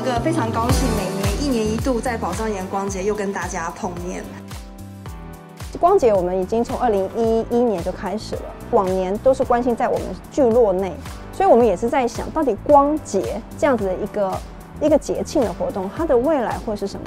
个非常高兴，每年1年1度在宝藏岩光节又跟大家碰面。 光节我们已经从2011年就开始了，往年都是关心在我们聚落内，所以我们也是在想，到底光节这样子的一个节庆的活动，它的未来会是什么？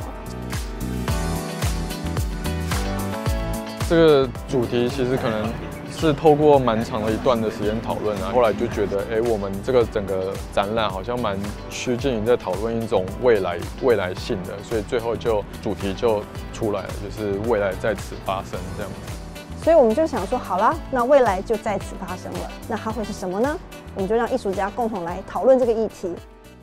这个主题其实可能是透过蛮长的一段的时间讨论啊，后来就觉得，我们这个整个展览好像蛮趋近于在讨论一种未来性的，所以最后主题就出来了，就是未来在此发生这样子。 所以我们就想说，好啦，那未来就在此发生了，那它会是什么呢？我们就让艺术家共同来讨论这个议题。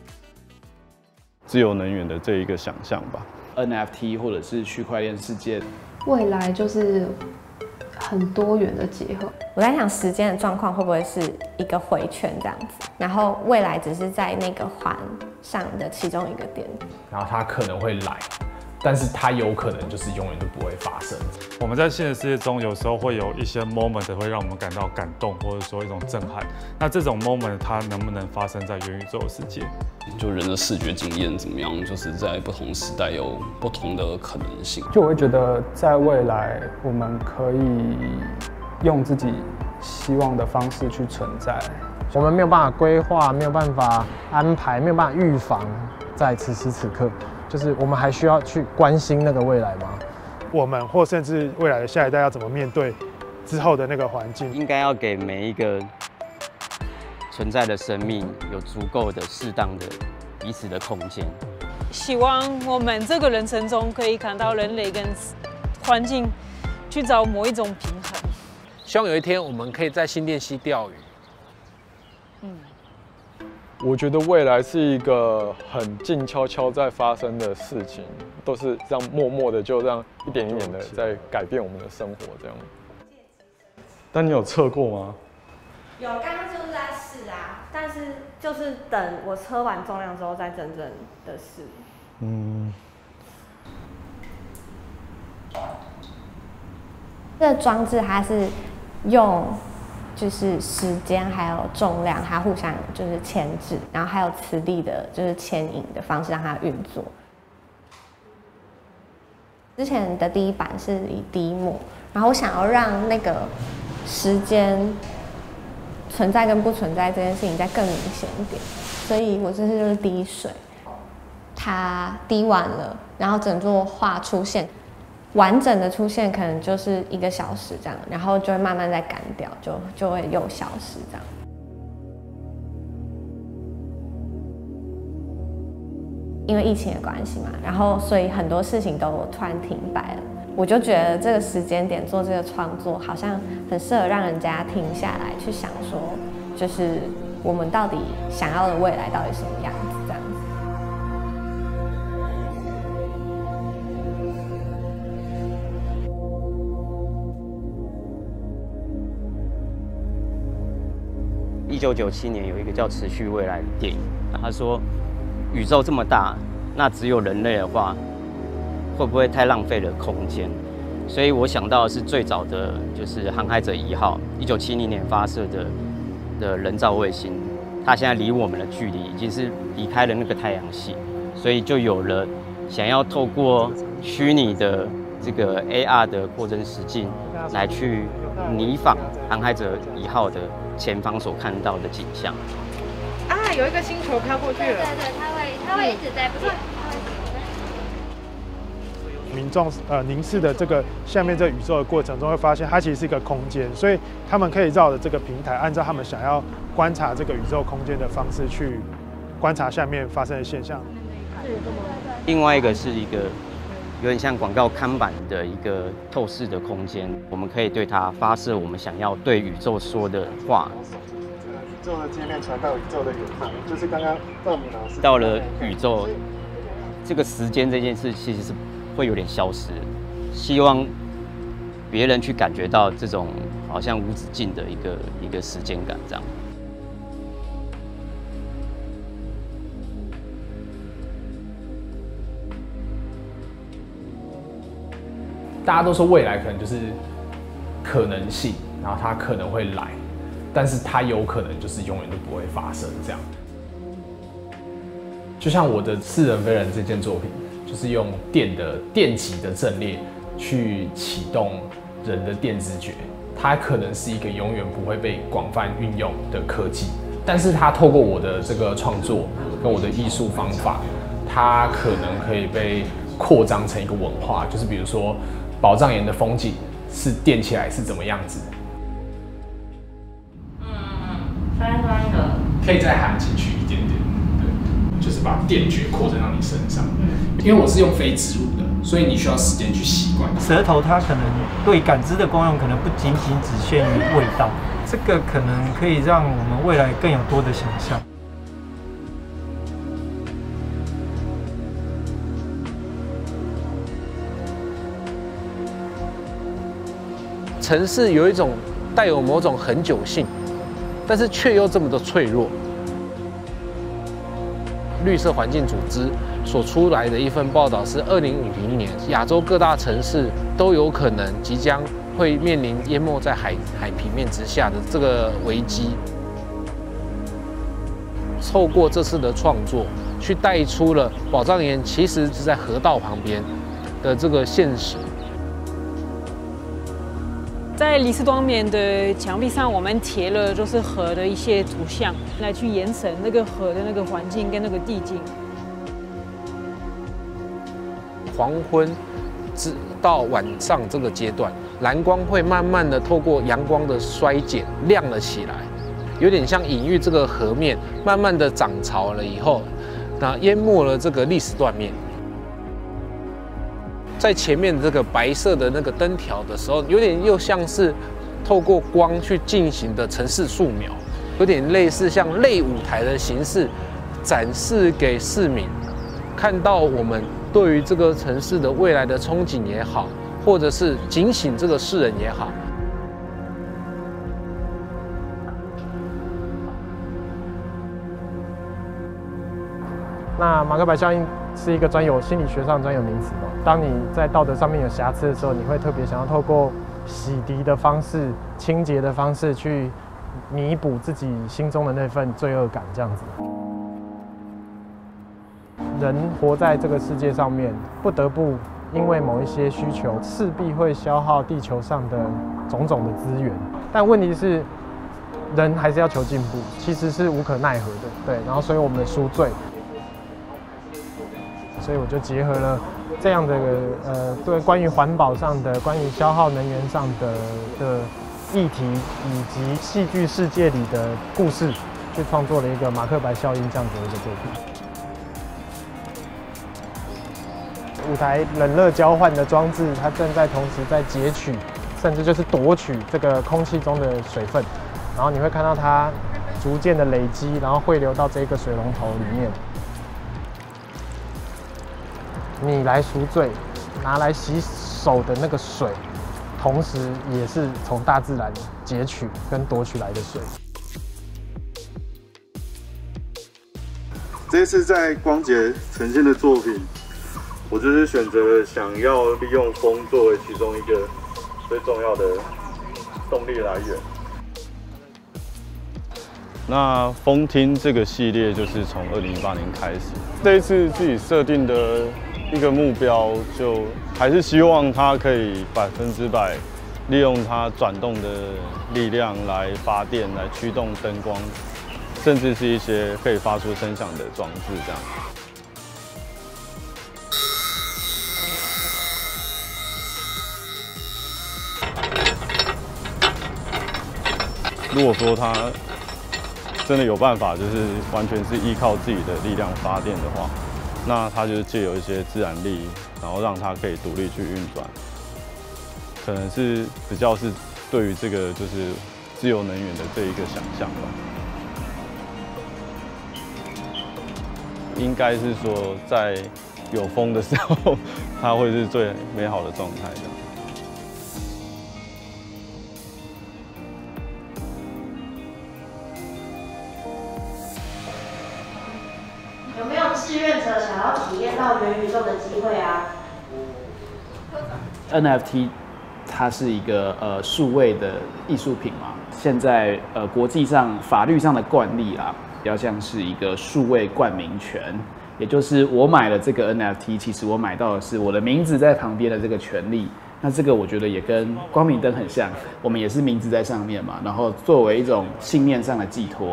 自由能源的这一个想象吧 ，NFT 或者是区块链世界。 未来就是很多元的结合。 我在想时间的状况会不会是一个回圈这样子，然后未来只是在那个环上的其中一个点， 然后它可能会来，但是它有可能就是永远都不会发生。 我们在现实世界中有时候会有一些 moment 会让我们感到感动，或者说一种震撼。那这种 moment 它能不能发生在元宇宙的世界？ 就人的视觉经验怎么样，就是在不同时代有不同的可能性。 就我会觉得，在未来我们可以用自己希望的方式去存在。 我们没有办法规划，没有办法安排，没有办法预防，在此时此刻，就是我们还需要去关心那个未来吗？ 我们或甚至未来的下一代要怎么面对之后的那个环境？ 应该要给每一个存在的生命有足够的、适当的彼此的空间。 希望我们这个人生中可以看到人类跟环境去找某一种平衡。 希望有一天我们可以在新店溪钓鱼。 我觉得未来是一个很静悄悄在发生的事情，都是这样默默的就这样一点一点的在改变我们的生活这样。但你有测过吗？ 有，刚刚就是在试啊，但是就是等我测完重量之后再真正的试。这个装置它是用就是时间还有重量，它互相就是牵制，然后还有磁力的，就是牵引的方式让它运作。之前的第一版是以滴墨，然后我想要让那个时间存在跟不存在这件事情再更明显一点，所以我这次就是滴水，它滴完了，然后整座画出现。完整的出现可能就是1个小时这样，然后就会慢慢再干掉，就会又消失这样。因为疫情的关系嘛，然后所以很多事情都突然停摆了。我就觉得这个时间点做这个创作，好像很适合让人家停下来去想说，就是我们到底想要的未来到底什么样子这样子。 1997年有一个叫《持续未来》的电影，他说宇宙这么大，那只有人类的话，会不会太浪费了空间？所以我想到的是最早的就是航海者1号，1970年发射的人造卫星，它现在离我们的距离已经是离开了那个太阳系，所以就有了想要透过虚拟的这个 AR 的扩增实境来去拟仿航海者1号的前方所看到的景象。 啊，有一个星球飘过去了。 对，它会一直在变。 民众凝视的这个下面这个宇宙的过程中，会发现它其实是一个空间，所以他们可以绕着这个平台，按照他们想要观察这个宇宙空间的方式去观察下面发生的现象。 另外一个是一个有点像广告看板的一个透视的空间，我们可以对它发射我们想要对宇宙说的话。 宇宙的界面传到宇宙的远方，就是刚刚赵明老师到了宇宙，这个时间这件事其实是会有点消失，希望别人去感觉到这种好像无止境的一个时间感这样。 大家都说未来可能就是可能性，然后它可能会来，但是它有可能就是永远都不会发生这样。 就像我的似人非人这件作品，就是用电极的阵列去启动人的电知觉，它可能是一个永远不会被广泛运用的科技，但是它透过我的这个创作跟我的艺术方法，它可能可以被扩张成一个文化，就是比如说宝藏岩的风景是电起来是怎么样子。 翻一个， 可以再含进去一点点，对，就是把电觉扩增到你身上。因为我是用非植入的，所以你需要时间去习惯。 舌头它可能对感知的功用可能不仅仅只限于味道，这个可能可以让我们未来更有多的想象。 城市有一种带有某种恒久性，但是却又这么的脆弱。绿色环境组织所出来的一份报道是，2050年亚洲各大城市都有可能即将会面临淹没在海平面之下的这个危机。透过这次的创作，去带出了宝藏岩其实是在河道旁边的这个现实。 在里斯多面的墙壁上，我们贴了就是河的一些图像，来去延伸那个河的那个环境跟那个地境。 黄昏到晚上这个阶段，蓝光会慢慢的透过阳光的衰减亮了起来，有点像隐喻这个河面慢慢的涨潮了以后，那淹没了这个历史断面。在前面这个白色的那个灯条的时候，有点又像是透过光去进行的城市素描，有点类似像类舞台的形式，展示给市民看到我们对于这个城市的未来的憧憬也好，或者是警醒这个世人也好。 那马克白效应是一个心理学上专有名词嘛。当你在道德上面有瑕疵的时候，你会特别想要透过洗涤的方式、清洁的方式去弥补自己心中的那份罪恶感，这样子。人活在这个世界上面，不得不因为某一些需求，势必会消耗地球上的种种的资源。但问题是，人还是要求进步，其实是无可奈何的，对。然后，所以我们赎罪。所以我就结合了这样的对关于环保上的、关于消耗能源上的议题，以及戏剧世界里的故事，去创作了一个马克白效应这样子的一个作品。舞台冷热交换的装置，它正在同时在截取，甚至就是夺取这个空气中的水分，然后你会看到它逐渐的累积，然后汇流到这个水龙头里面。你来赎罪，拿来洗手的那个水，同时也是从大自然截取跟夺取来的水。 这次在光节呈现的作品，我就是选择了想要利用风作为其中一个最重要的动力来源。 那风厅这个系列就是从2018年开始，这一次自己设定的一个目标，就还是希望它可以100%利用它转动的力量来发电，来驱动灯光，甚至是一些可以发出声响的装置这样。如果说它真的有办法，就是完全是依靠自己的力量发电的话，那它就是借由一些自然力，然后让它可以独立去运转，可能是比较是对于这个就是自由能源的这一个想象吧。应该是说，在有风的时候，它会是最美好的状态这样。 有没有志愿者想要体验到元宇宙的机会啊 ？NFT 它是一个数位的艺术品嘛，现在国际上法律上的惯例啊，比较像是一个数位冠名权， 也就是我买了这个 NFT， 其实我买到的是我的名字在旁边的这个权利。那这个我觉得也跟光明灯很像，我们也是名字在上面嘛，然后作为一种信念上的寄托。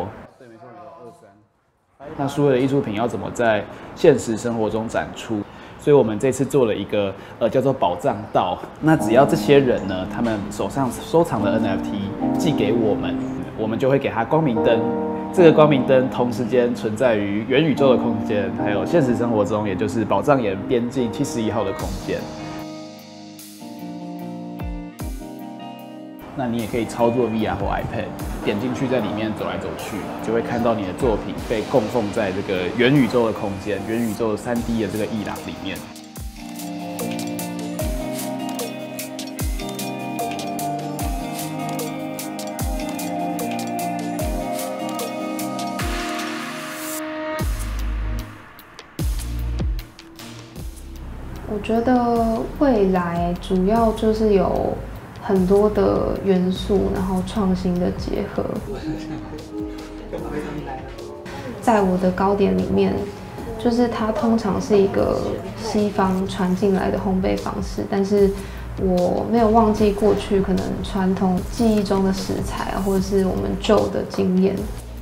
那数位的艺术品要怎么在现实生活中展出？所以我们这次做了一个叫做宝藏道。那只要这些人呢，他们手上收藏的 NFT 寄给我们，我们就会给他光明灯。这个光明灯同时间存在于元宇宙的空间，还有现实生活中，也就是宝藏岩边境71号的空间。那你也可以操作 VR 或 iPad， 点进去在里面走来走去，就会看到你的作品被供奉在这个元宇宙的空间、元宇宙3D 的这个艺廊里面。 我觉得未来主要就是有很多的元素，然后创新的结合。在我的糕点里面，就是它通常是一个西方传进来的烘焙方式，但是我没有忘记过去可能传统记忆中的食材啊，或者是我们旧的经验。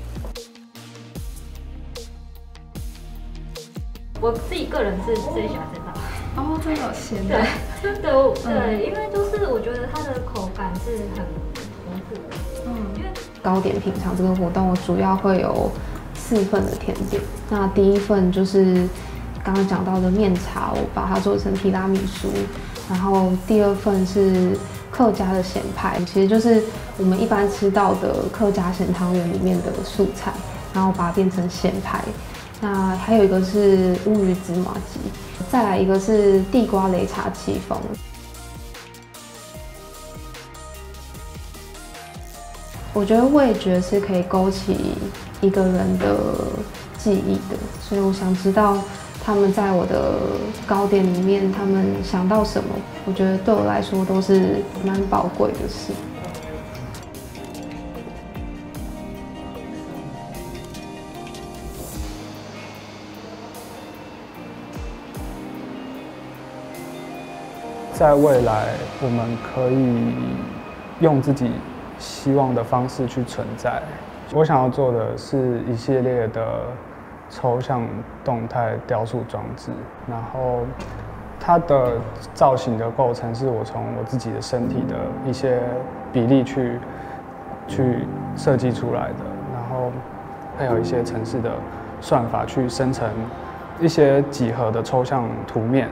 我自己个人是最喜欢这道。 哦，真的咸的。 对，因为就是我觉得它的口感是很丰富的。因为糕点品尝这个活动，我主要会有4份的甜点。那第一份就是刚刚讲到的面茶，我把它做成提拉米苏。然后第2份是客家的咸派，其实就是我们一般吃到的客家咸汤圆里面的素菜，然后把它变成咸派。那还有一个是乌鱼子麻糬，再来一个是地瓜擂茶戚风。我觉得味觉是可以勾起一个人的记忆的，所以我想知道他们在我的糕点里面，他们想到什么，我觉得对我来说都是蛮宝贵的事。 在未来，我们可以用自己希望的方式去存在。我想要做的是一系列的抽象动态雕塑装置，然后它的造型的构成是我从我自己的身体的一些比例去设计出来的，然后配合一些程式的算法去生成一些几何的抽象图面。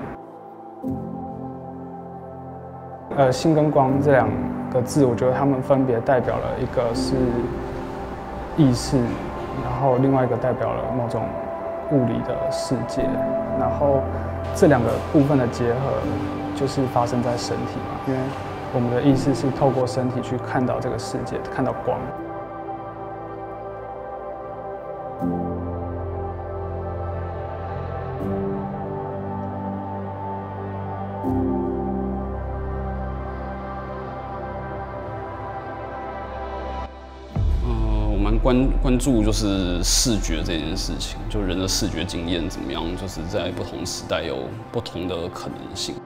心跟光这2个字，我觉得它们分别代表了一个是意识，然后另外一个代表了某种物理的世界，然后这2个部分的结合就是发生在身体嘛，因为我们的意识是透过身体去看到这个世界，看到光。 关注就是视觉这件事情，就人的视觉经验怎么样，就是在不同时代有不同的可能性。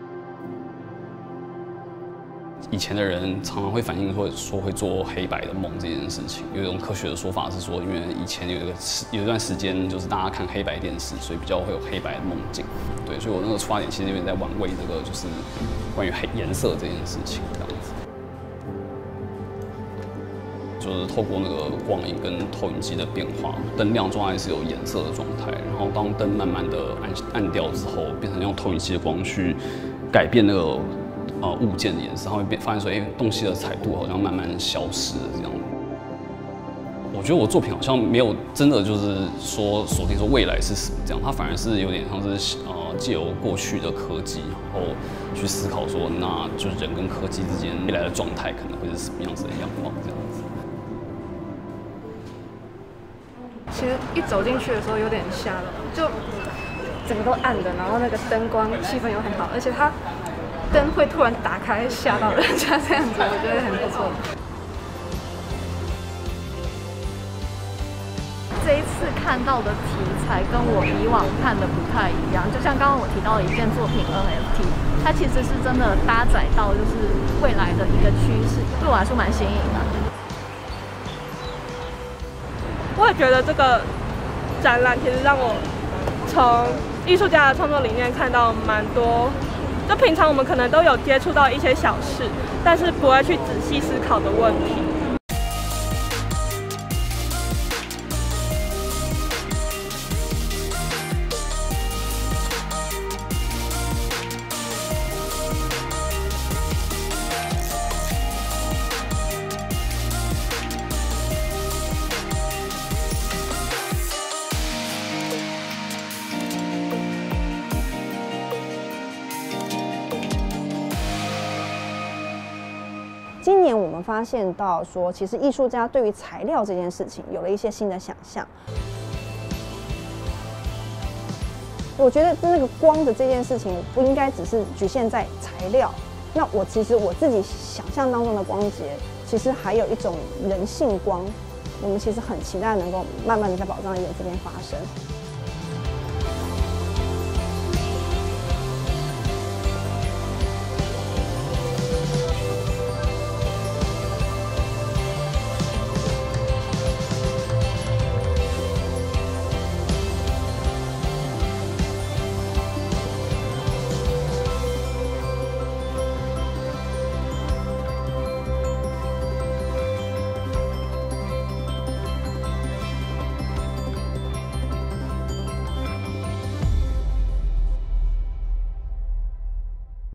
以前的人常常会反映说会做黑白的梦这件事情，有一种科学的说法是说，因为以前有一段时间就是大家看黑白电视，所以比较会有黑白的梦境。对，所以我那个出发点其实有点在玩味这个就是关于颜色这件事情这样子。就是透过那个光影跟投影机的变化，灯亮状态是有颜色的状态，然后当灯慢慢的暗掉之后，变成用投影机的光去改变那个物件的颜色，它会发现说，东西的彩度好像慢慢消失了这样。我觉得我作品好像没有真的就是说锁定说未来是什么这样，它反而是有点像是借由过去的科技，然后去思考说，那就是人跟科技之间未来的状态可能会是什么样子的样貌这样子。 其实一走进去的时候有点吓到，就整个都暗的，然后那个灯光气氛又很好，而且它灯会突然打开吓到人家这样子，我觉得很不错。 这一次看到的题材跟我以往看的不太一样。就像刚刚我提到的一件作品 NFT， 它其实是真的搭载到就是未来的一个趋势，对我来说蛮新颖的。 我也觉得这个展览其实让我从艺术家的创作理念看到蛮多，就平常我们可能都有接触到一些小事，但是不会去仔细思考的问题。 今年我们发现到说，其实艺术家对于材料这件事情有了一些新的想象。我觉得那个光的这件事情不应该只是局限在材料。那其实我自己想象当中的光节，其实还有一种人性光，我们其实很期待能够慢慢的在宝藏岩这边发生。